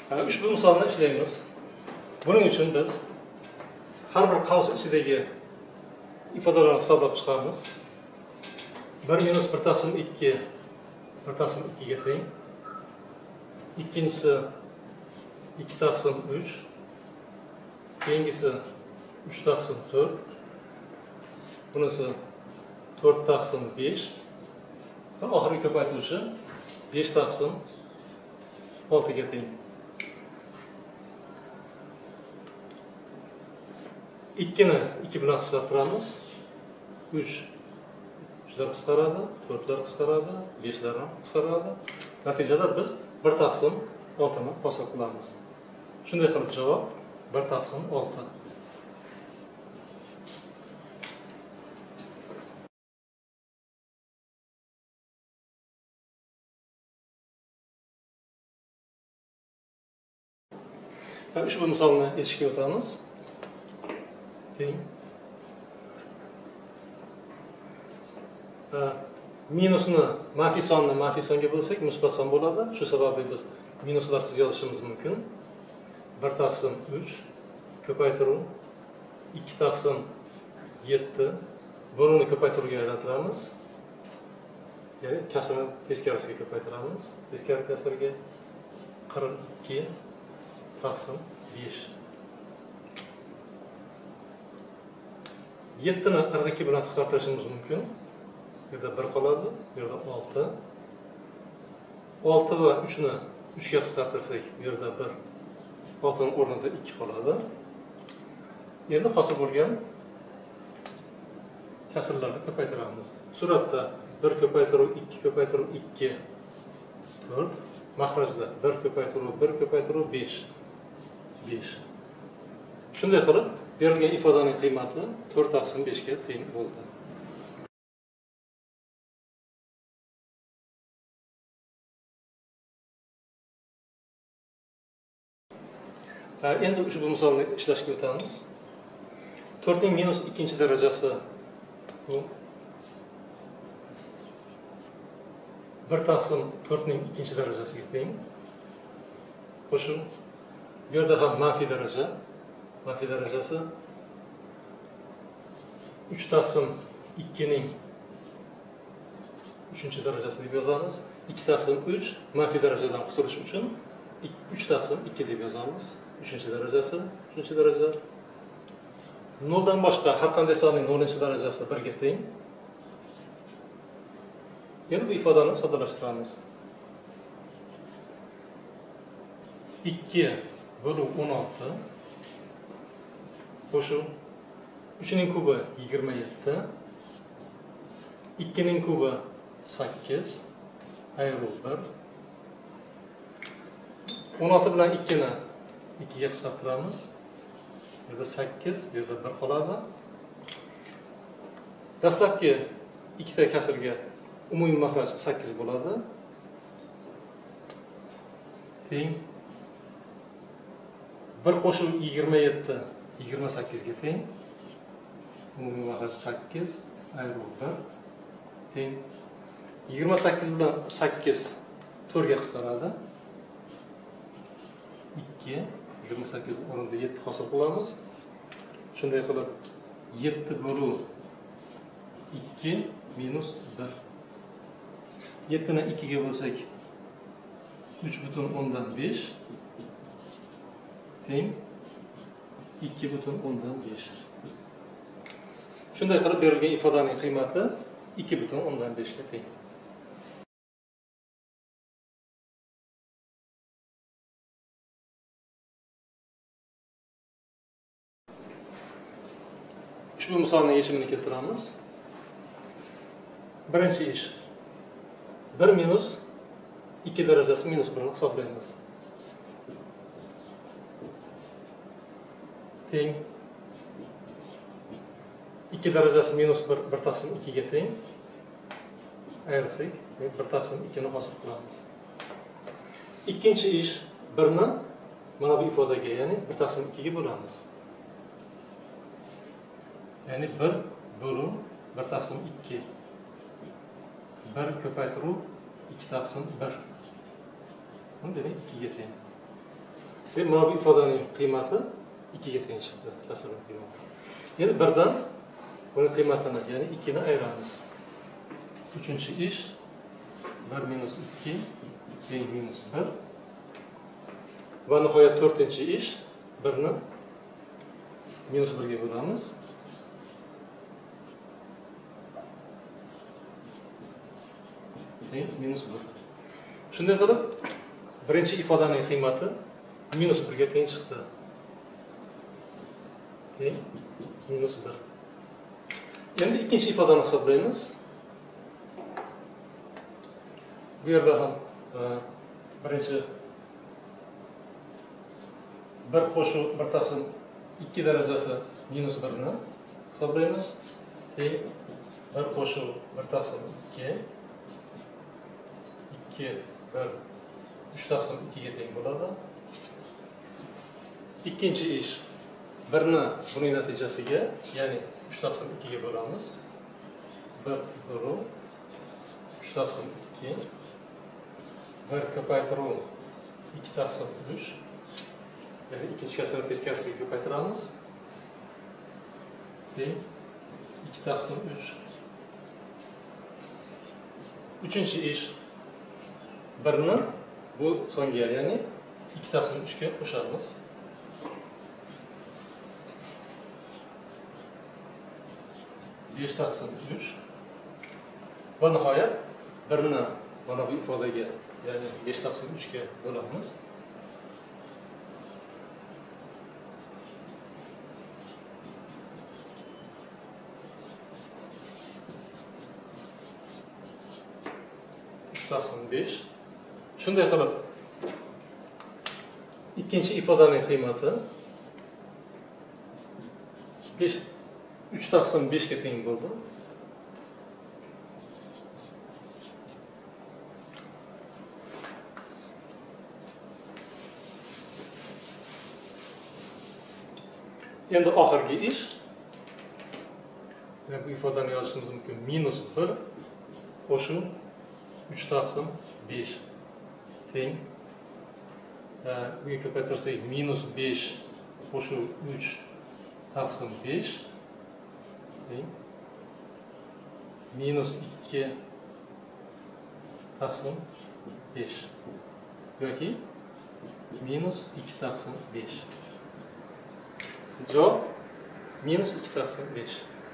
Ushbu misolni ishlaymiz. Buning uchun biz har bir qavs ichidagi ifodalarni hisoblab chiqamiz. 1 minus 1 taqsim 2 1 taqsim 2 ga teng. Ikkinchisi 2 taqsim 3. Keyingisi 3 taqsim 4. Bunisi 4 taqsim 5. Va oxirgi ko'paytiruvchi 5 taqsim 6 ga teng. 2 ni 2 bilan qisqartiramiz. 3 3lar qisqaradi, 4lar qisqaradi, 5lar ham qisqaradi. Natijada biz 1 taqsim 6 ni hosil qilamiz. Shunday qilib javob 1 taqsim 6. Ushbu misolni yechishga o'tamiz. Teng. Minusni manfiy songa bo'lsak, musbat son bo'ladi. Shu sababli biz minuslarsiz yozishimiz mumkin. 1 taqsim 3 ko'paytiruv 2 taqsim 7 buni ko'paytiruvga aylantiramiz. Ya'ni kasrni teskarisiga ko'paytiramiz. Teskari kasrga 42 taqsim 5. 7 ni 42 bilan qisqartirishimiz mumkin. Bu yerda 1 qoladi, bu yerda 6. 6 va 3 ni 3 ga qisqartirsak, bu yerda 1. 6 ning o'rnida 2 qoladi. Endi hosil bo'lgan kasrlarni ko'paytiramiz. Suratda 1 ko'paytiruv 2 ko'paytiruv 2 4, mahrajda 1 ko'paytiruv 1 ko'paytiruv 5 5. Shunday qilib, berilgan ifodaning qiymati 4 taqsim 5 ga teng bo'ldi. Endi ushbu misolni ishlashga o'tamiz. 4 ning minus 2 darajasi bu 1 taqsim 4 ning 2 darajasiga teng. Qo'shuv bu yerda ham manfiy daraja. Manfiy darajasi 3 taqsim 2 ning 3 darajasi deb yozamiz. 2 taqsim 3 manfiy darajadan qutulish uchun 3 taqsim 2 deb yozamiz. 3 darajasi, 3 daraja. 0 dan boshqa har qanday sonning 0 darajasi 1 ga teng. Yana bu ifodani soddalashtiramiz. 2 bo'lib 16 qo'shuv 3 ning kubi 27, 2 ning kubi 8 ayruv 1. 16 bilan 2 ni 2 ga qisqartiramiz. Bu yerda 8, bu yerda 1 qoladi. Dastlabki ikkita kasrga umumiy mahraj 8 bo'ladi. Teng 1 qo'shib 27 28 ga teng. Umumiy mahraj 8 ayruv 1 teng 28 bilan 8 4 ga qisqaradi. 2 28 o'rnida 7 hosil qilamiz. Shunday qilib 7 bo'luv 2 minus 1. 7 ni 2 ga bo'lsak 3,5 teng 2,5. Shunday qilib berilgan ifodaning qiymati 2,5 ga teng. Ushbu misolning yechimini keltiramiz. Birinchi ish 1 minus 2 darajasi minus 1 ni hisoblaymiz. Teng 2 darajasi minus 1 1 taqsim 2 ga teng. Ayirsak 1 taqsim 2 ni hosil qilamiz. Ikkinchi ish 1 ni mana bu ifodaga, ya'ni 1 taqsim 2 ga bo'lamiz. Ya'ni 1 bo'luv 1 taqsim 2. 1 ko'paytiruv 2 taqsim 1. Buni demak 2 ga teng. Ve mana bu ifodaning qiymati 2 ga teng chiqdi. Kasrning qiymati. Endi birdan buni qiymatini, ya'ni 2 ni ayiramiz. Uchinchi ish 1 minus 2 teng minus 1. Va nihoyat to'rtinchi ish 1 ni minus 1 ga bo'lamiz. Teng minus 1. Shunday qilib, birinchi ifodaning qiymati minus 1 ga teng chiqdi. Teng minus 1. Endi ikkinchi ifodani hisoblaymiz. Bu yerda ham birinchi 1 qo'shuv 1 taqsim 2 darajasi minus 1 ni hisoblaymiz. Teng 1 qo'shuv 1 taqsim 2 2 1 3 taqsim 2 ga teng bo'ladi. Ikkinchi ish 1 ni buning natijasiga, ya'ni 3 taqsim 2 ga bo'lamiz. 1 bölü 3 taqsim 2 1 ko'paytiruv 2 taqsim 3. Yani ikkinchi kasrni teskarisiga ko'paytiramiz. Teng 2 taqsim 3. Uchinchi ish 1 ni bu songa, ya'ni 2 taqsim 3 ga qo'shamiz. Besh taqsim 3. Va nihoyat 1 ni mana bu ifodaga, ya'ni 5 taqsim 3 ga bo'lamiz. Taqsim 5. Shunday qilib ikkinchi ifodaning qiymati 3 taqsim 5 ga teng bo'ldi. Endi oxirgi ish, bu ifodani yozishimiz mumkin. Minus 1 qo'shuv 3 taqsim 5 teng. Bunga ko'paytirsak minus 5 qo'shuv 3 taqsim 5 teng. Minus 2 taqsim 5 yoki minus 2 taqsim 5. Javob minus 2 taqsim 5.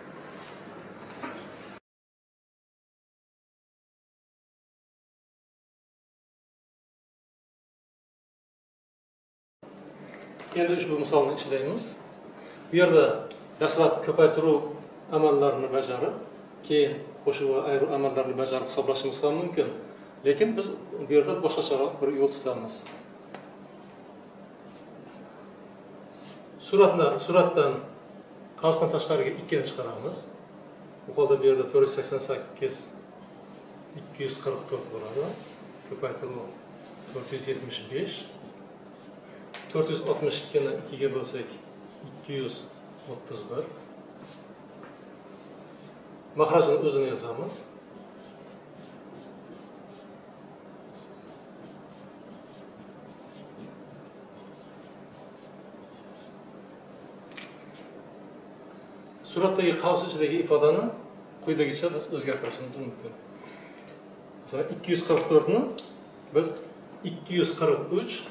Endi ushbu misolni ishlaymiz. Bu yerda dastlab ko'paytiruv amallarini bajarib, keyin qo'shuv va ayruv amallarini bajarib hisoblashimiz ham mumkin. Lekin biz bu yerda boshqacharoq bir yo'l tutamiz. Suratdan qavsdan tashqariga 2 ni chiqaramiz. Bu holda bu yerda 488 244 bo'ladi. Ko'paytiruv 475. 462 ni 2 ga bo'lsak 231. Mahrajini o'zini yozamiz. Suratdagi qavs ichidagi ifodani quyidagicha biz o'zgartirishimiz mumkin. Masalan, 244 ni biz 243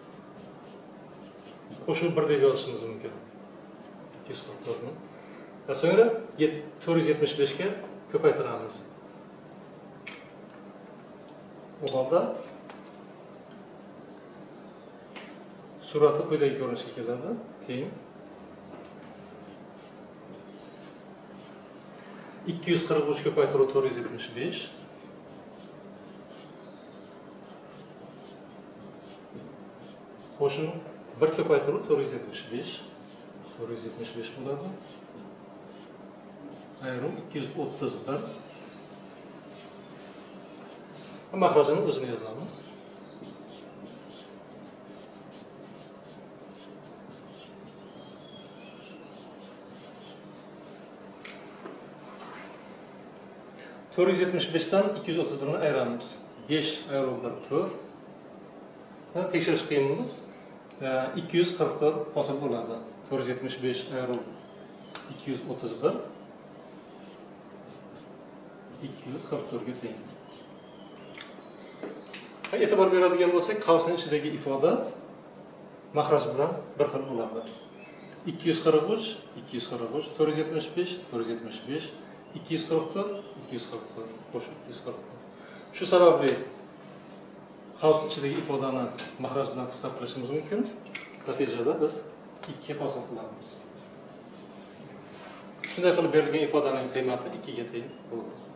qo'shib 1 deb yozishimiz mumkin. 244 ni. Va so'ngra 475 ga ko'paytiramiz. Bu holda suratda quyidagi ko'rinishga keladi. Teng 243 ko'paytiruv 475. Qo'shib 1 ko'paytiruv 475. 475 bo'ladi. Ayrim 231. Mahrajini o'zini yozamiz. To'rt yuz yetmish beshdan 231 ni ayiramiz. 5 ayirib 1 4. Tekshirish qiyin emas. 244 hosil bo'ladi. 475 ayrılib 231 244 ga teng. E'tibor beradigan bo'lsak, qavsning ichidagi ifoda mahraj bilan bir xil bo'ladi. 243 243 475 475 244 244 qo'shib 244. Shu sababli qavs ichidagi ifodani mahraj bilan qisqartirishimiz mumkin. Natijada biz 2 hosil qilamiz. Shunday qilib berilgan ifodaning qiymati 2 ga teng bo'ladi.